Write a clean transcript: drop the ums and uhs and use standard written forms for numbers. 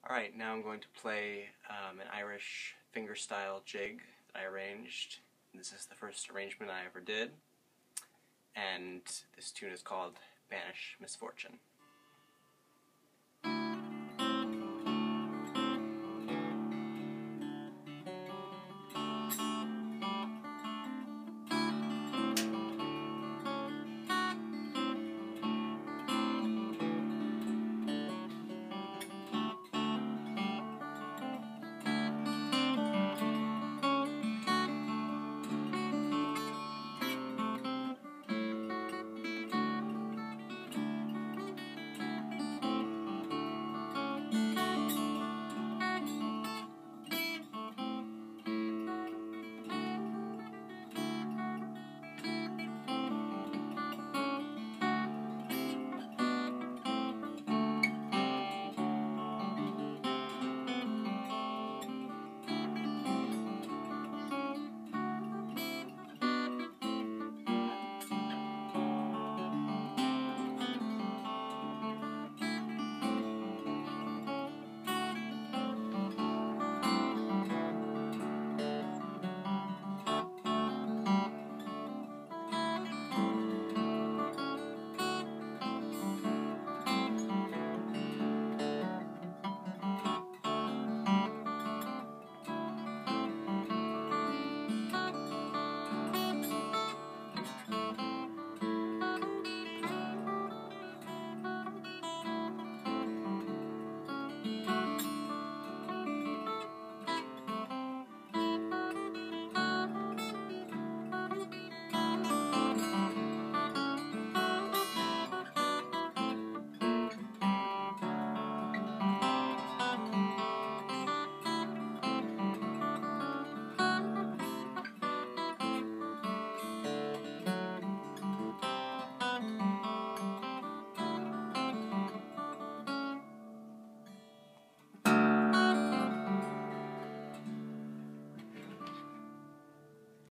Alright, now I'm going to play an Irish fingerstyle jig that I arranged. This is the first arrangement I ever did, and this tune is called Banish Misfortune.